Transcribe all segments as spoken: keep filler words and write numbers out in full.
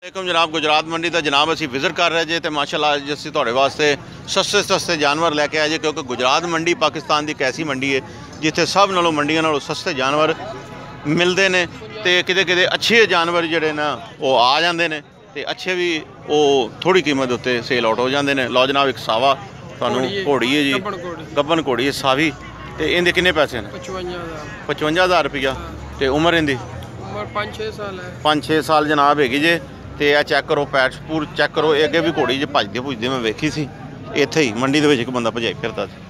वालेकुम जनाब, गुजरात मंडी का जनाब असी विजिट कर रहे जे तो माशाअल्लाह अज असी तुहाडे वास्ते सस्ते सस्ते जानवर लैके आए जे, क्योंकि गुजरात मंडी पाकिस्तान की एक ऐसी मंडी है जिथे सब नालों मंडियों नालों सस्ते जानवर मिलते हैं तो किते किते अच्छे जानवर जोड़े ना वो आ जाते हैं तो अच्छे भी वो थोड़ी कीमत उत्ते सेल आउट हो जाते हैं। लो जनाब एक सावा तुहानू घोड़ी है जी, गब्बन घोड़ी है सावी, तो इनके किन्ने पैसे हैं? पचवंजा हज़ार रुपया। तो उम्र इनकी पाँच छे साल है। पाँच छे साल जनाब हैगी जे। तो यह चैक करो, पैट पूर चैक करो। अगे भी घोड़ी जो भजते भुजते मैं वेखी सी इत्थे ही मंडी के एक बंदा भजाई फिरता सी।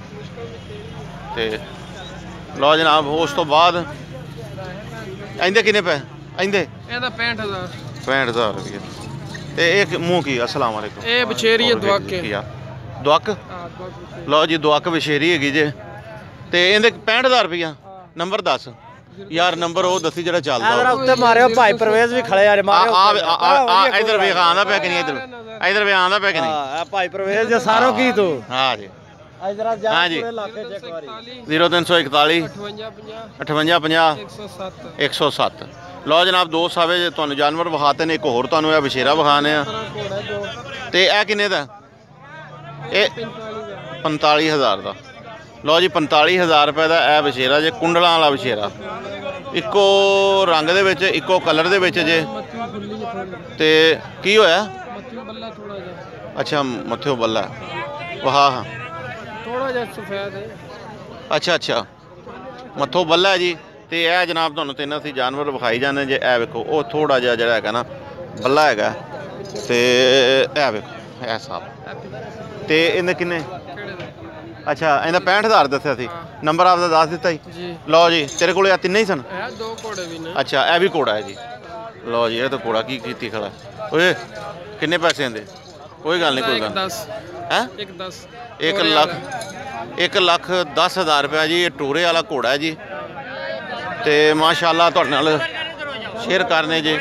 तो लो जनाब उस तो बाद इंदे किन्ने पे इंदे पैंठ हज़ार पैंठ हज़ार रुपये। तो एक मुँह की अस्सलाम वालेकुम ए बछेरी है दुआक दुआक लो जी दुआक बछेरी हैगी जे। तो इनके पैंठ हज़ार रुपया। नंबर दस यार, नंबर वो दसी जरा चलदा उत्ते मारियो भाई परवेज भी खड़े यार मारियो आ इधर वे आंदा पे कि नहीं, इधर इधर वे आंदा पे कि नहीं। हां भाई परवेज जे सारो की तू हां जी इधर जा हां जी इलाके च एक बारी ज़ीरो तीन सौ इकतालीस अठवंजा पचास एक सौ सत्त। लो जनाब दो सावे जे तुहानू जानवर विखाते ने, एक होर तुहानू ए बछेरा विखाने आ। ते ए किन्ने दा? ए पैंताली हज़ार दा। लो जी पैंताली हज़ार रुपए का यह बछेरा जे, कुंडलों वाला बछेरा, इको रंग दे विच इको कलर दे विच जे। ते की होया? अच्छा मत्थों बल्ला वाह हाँ थोड़ा जिहा सफेद है। अच्छा अच्छा मत्थों बल्ला है जी। तो यह जनाब तुहानू तीन असीं जानवर विखाई जाने जे। ए वेखो वो थोड़ा जिहा जिहड़ा हैगा ना बल्ला हैगा। तो ए वेखो ए साहब तो इन्हें किन्ने? अच्छा इन्हें पैंठ हज़ार दसिया सी। नंबर आपका दस दिता जी। लो जी तेरे को तिन्ने ही सन? दो घोड़े भी ने। अच्छा यह भी घोड़ा है जी। लो जी ये तो घोड़ा की कीती खड़ा ओए किन्ने पैसे आंदे? कोई गल नहीं कोई गल है एक दस एक लख एक लख दस हज़ार रुपया जी। ये टोरे वाला घोड़ा है जी। तो माशाअल्लाह तुहाडे नाल शेयर करने जे।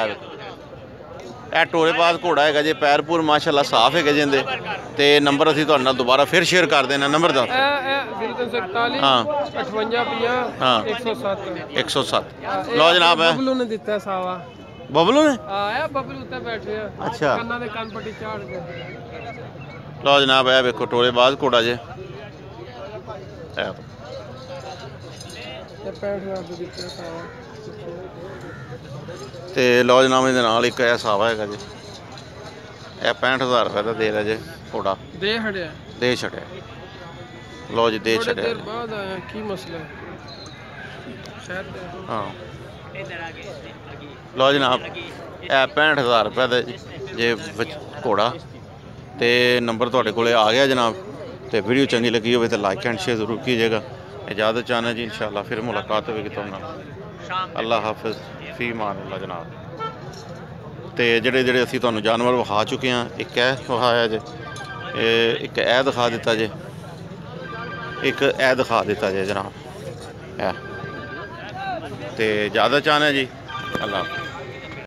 यह टोरे पास घोड़ा है जी, पैर पूर माशाअल्लाह साफ है जिंदे। तो नंबर असीं तुहाडे नाल दोबारा फिर शेयर कर देना। नंबर दस हाँ हाँ एक सौ सत्त। लो जनाब है बबलू ने दिता है सावा। बबलू ने? हां बबलू उत्ते बैठे हैं। अच्छा कन्ना दे कान पट्टी चाड़ के। लो जनाब है वेखो टोरे बाज घोड़ा जे। तो लो जनाब ये नाल एक है सावा है जी। यह पैंठ हज़ार रुपये का दे रहा जे घोड़ा। दे छड़िया दे छड़िया। लो जी दे छड़िया। बाद आया की मसला हाँ लो जनाब यह पैंठ हज़ार रुपये का जे घोड़ा। तो नंबर तुहाडे कोले आ गया जनाब। तो वीडियो चंगी लगी हो तो लाइक एंड शेयर जरूर कीजिएगा। इजाज़त चाहना जी, इंशाअल्लाह फिर मुलाकात होगी तुहाडे। अल्लाह हाफिज़ फी मान अल्लाह जनाब। तो जेडे जेडे असीं तुहानू जानवर विखा चुके हैं, एक है विखाया जे, एक ए दिखा दिता जे, एक ए दिखा दिता जे जनाब। है तो इजाज़त चाहना जी, अल्लाह हाफिज़।